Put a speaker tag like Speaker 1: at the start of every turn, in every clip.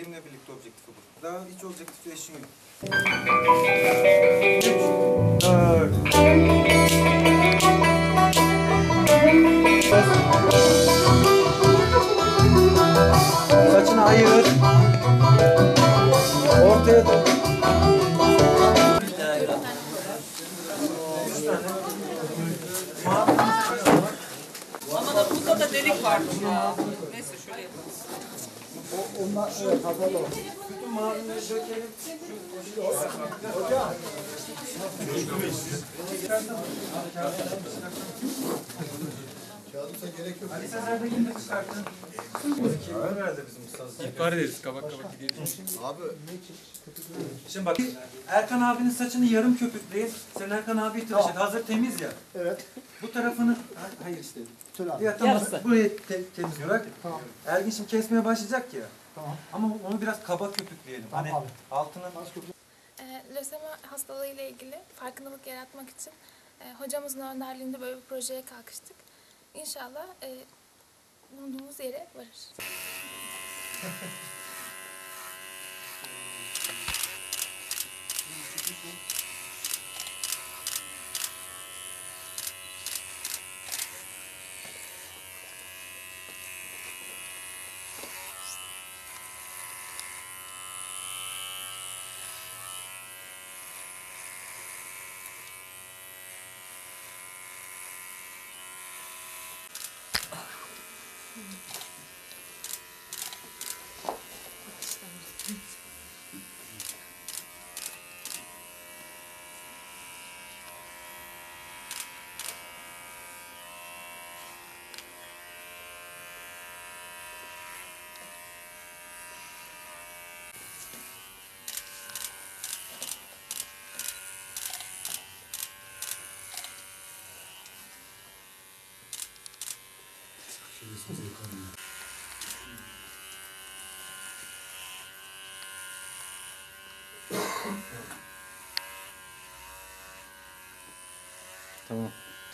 Speaker 1: benimle birlikte objektifi bul. Daha hiç objektifle işin yok. 3, 4. Saçını ayır. Ortaya da.
Speaker 2: Ama da burada da delik vardı ya. Neyse şöyle yapalım.
Speaker 3: Onlar evet kapalı.
Speaker 1: Bütün mavileri dökelim.
Speaker 3: Hocam. Kağıdısa gerek yok.
Speaker 1: Ali Sezer'de yine çıkarttın. Herhalde bizim ustaz.
Speaker 4: İhbar ederiz, kabak kabak gidelim.
Speaker 3: Abi.
Speaker 1: Şimdi bak, Erkan abinin saçını yarım köpükleyin. Sen Erkan abiyi tıraş et. Hazır temiz ya.
Speaker 3: Evet.
Speaker 1: Bu tarafını, hayır işte.
Speaker 3: Tül abi.
Speaker 1: Ya tamam,
Speaker 2: Yarısı.
Speaker 1: burayı temiz bırak.
Speaker 3: Tamam.
Speaker 1: Ergin şimdi kesmeye başlayacak ya.
Speaker 3: Tamam.
Speaker 1: Ama onu biraz kaba köpükleyelim.
Speaker 3: Tamam
Speaker 1: Hani
Speaker 3: abi.
Speaker 1: altına...
Speaker 5: Lösemi hastalığı ile ilgili farkındalık yaratmak için hocamızın önderliğinde böyle bir projeye kalkıştık. İnşallah bulunduğumuz yere varır.
Speaker 1: Tamam.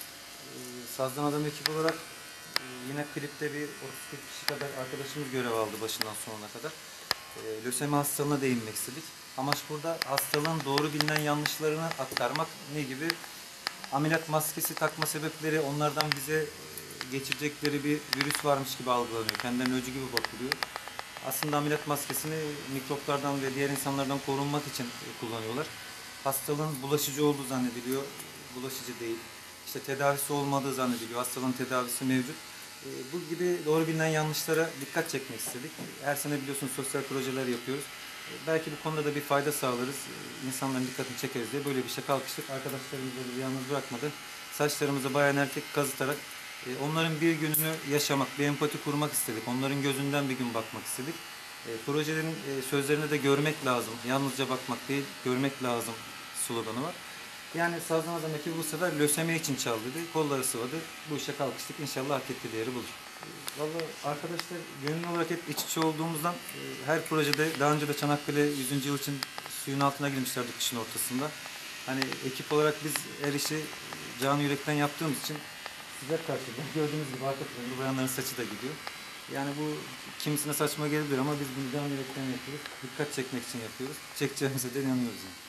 Speaker 1: Sazdan Adam ekip olarak yine klipte bir 30-40 kişi kadar arkadaşımız görev aldı başından sonuna kadar. Lösemi hastalığına değinmek istedik. Amaç burada hastalığın doğru bilinen yanlışlarını aktarmak. Ne gibi? Ameliyat maskesi takma sebepleri, onlardan bize geçirecekleri bir virüs varmış gibi algılanıyor. Kendilerine öcü gibi bakılıyor. Aslında ameliyat maskesini mikroplardan ve diğer insanlardan korunmak için kullanıyorlar. Hastalığın bulaşıcı olduğu zannediliyor. Bulaşıcı değil. İşte tedavisi olmadığı zannediliyor. Hastalığın tedavisi mevcut. Bu gibi doğru bilinen yanlışlara dikkat çekmek istedik. Her sene biliyorsunuz sosyal projeler yapıyoruz. Belki bu konuda da bir fayda sağlarız. İnsanların dikkatini çekeriz diye böyle bir şey kalkıştık. Arkadaşlarımız da yalnız bırakmadı. Saçlarımızı bayan erkek kazıtarak onların bir gününü yaşamak, bir empati kurmak istedik. Onların gözünden bir gün bakmak istedik. Projelerin sözlerini de görmek lazım. Yalnızca bakmak değil, görmek lazım sloganı var. Yani Sazdan Adam ekibi bu sefer lösemi için çaldı dedi. Kolları sıvadı. Bu işe kalkıştık. İnşallah hak ettiği değeri bulur. Vallahi arkadaşlar gönüllü olarak hep iç içe olduğumuzdan her projede daha önce de Çanakkale 100. yıl için suyun altına girmişlerdi kışın ortasında. Hani ekip olarak biz her işi canı yürekten yaptığımız için sıcak karşıladık. Gördüğünüz gibi arka tarafında bayanların saçı da gidiyor. Yani bu kimisine saçma gelebilir ama biz bunu canı yürekten yapıyoruz. Dikkat çekmek için yapıyoruz. Çekeceğimize de inanıyoruz yani.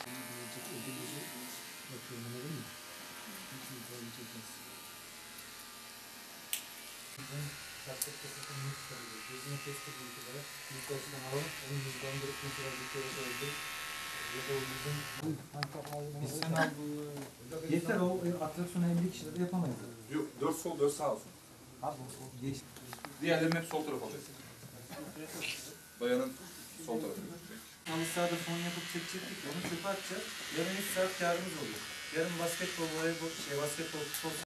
Speaker 1: Gözünü kestirdiği kadar mikrofondan alalım, onu yüzlandırıp mesela bir kere koyduk. Ya da o yüzden... Yeter o atraksiyonu 50 kişide de yapamayız.
Speaker 6: Yok, 4 sol 4 sağ olsun.
Speaker 1: Abi o geç.
Speaker 6: Diğerlerini hep sol tarafa alacağız. Bayanın sol tarafı.
Speaker 1: Halı sahada fon yapıp çekecektik, onu çöpe atacağız. Yarın 3 saat kârımız oluyor. Yarın basketbol, voleybol, basketbol, futbol